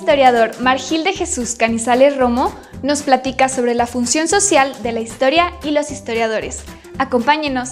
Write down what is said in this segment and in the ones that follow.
historiador Margil de Jesús Canizales Romo nos platica sobre la función social de la historia y los historiadores. Acompáñenos.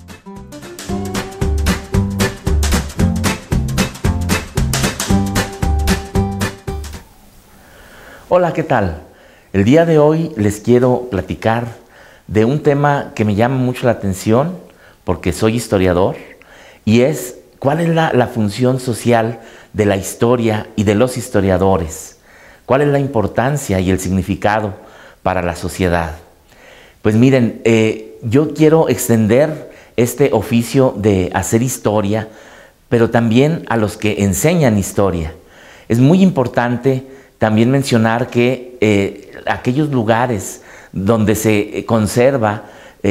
Hola, ¿qué tal? El día de hoy les quiero platicar de un tema que me llama mucho la atención porque soy historiador y es ¿cuál es la función social de la historia y de los historiadores? ¿Cuál es la importancia y el significado para la sociedad? Pues miren, yo quiero extender este oficio de hacer historia, pero también a los que enseñan historia. Es muy importante también mencionar que aquellos lugares donde se conserva,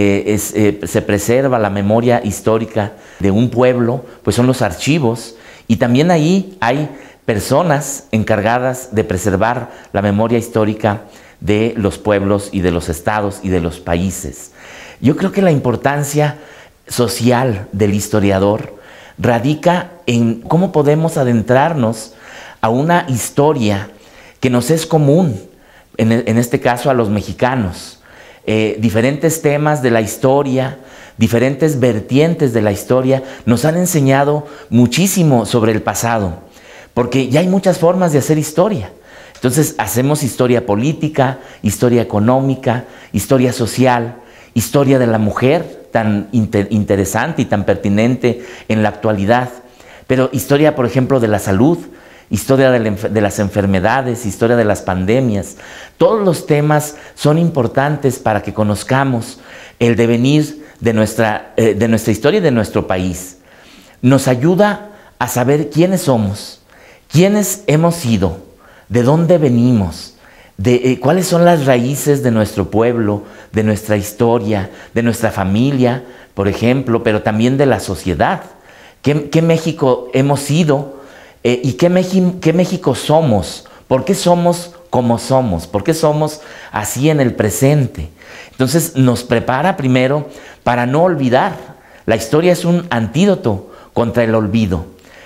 se preserva la memoria histórica de un pueblo, pues son los archivos, y también ahí hay personas encargadas de preservar la memoria histórica de los pueblos y de los estados y de los países. Yo creo que la importancia social del historiador radica en cómo podemos adentrarnos a una historia que nos es común, en este caso a los mexicanos. Diferentes temas de la historia, diferentes vertientes de la historia nos han enseñado muchísimo sobre el pasado, porque ya hay muchas formas de hacer historia. Entonces hacemos historia política, historia económica, historia social, historia de la mujer, tan interesante y tan pertinente en la actualidad, pero historia, por ejemplo, de la salud, historia de las enfermedades, historia de las pandemias. Todos los temas son importantes para que conozcamos el devenir de nuestra historia y de nuestro país. Nos ayuda a saber quiénes somos, quiénes hemos sido, de dónde venimos, cuáles son las raíces de nuestro pueblo, de nuestra historia, de nuestra familia, por ejemplo, pero también de la sociedad. ¿Qué México hemos sido? ¿Y qué México somos? ¿Por qué somos como somos? ¿Por qué somos así en el presente? Entonces nos prepara primero para no olvidar. La historia es un antídoto contra el olvido.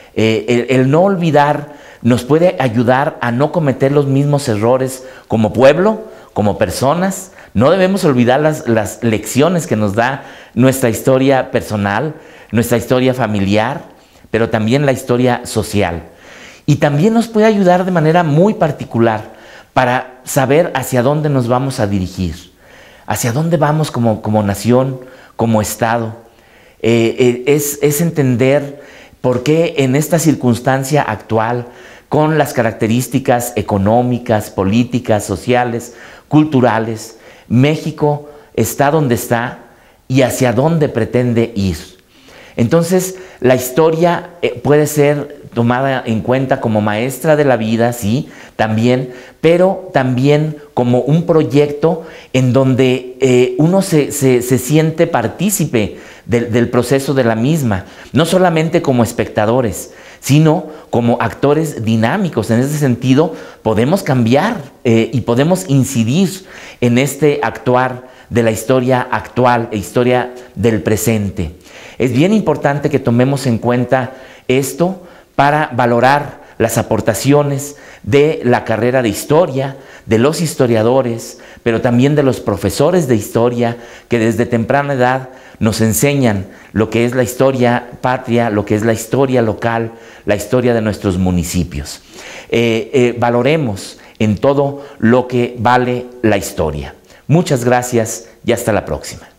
El no olvidar nos puede ayudar a no cometer los mismos errores como pueblo, como personas. No debemos olvidar las lecciones que nos da nuestra historia personal, nuestra historia familiar, pero también la historia social. Y también nos puede ayudar de manera muy particular para saber hacia dónde nos vamos a dirigir, hacia dónde vamos como nación, como Estado. Es entender por qué en esta circunstancia actual, con las características económicas, políticas, sociales, culturales, México está donde está y hacia dónde pretende ir. Entonces, la historia puede ser tomada en cuenta como maestra de la vida, sí, también, pero también como un proyecto en donde uno se siente partícipe del proceso de la misma, no solamente como espectadores, sino como actores dinámicos. En ese sentido, podemos cambiar y podemos incidir en este actuar de la historia actual e historia del presente. Es bien importante que tomemos en cuenta esto para valorar las aportaciones de la carrera de historia, de los historiadores, pero también de los profesores de historia que desde temprana edad nos enseñan lo que es la historia patria, lo que es la historia local, la historia de nuestros municipios. Valoremos en todo lo que vale la historia. Muchas gracias y hasta la próxima.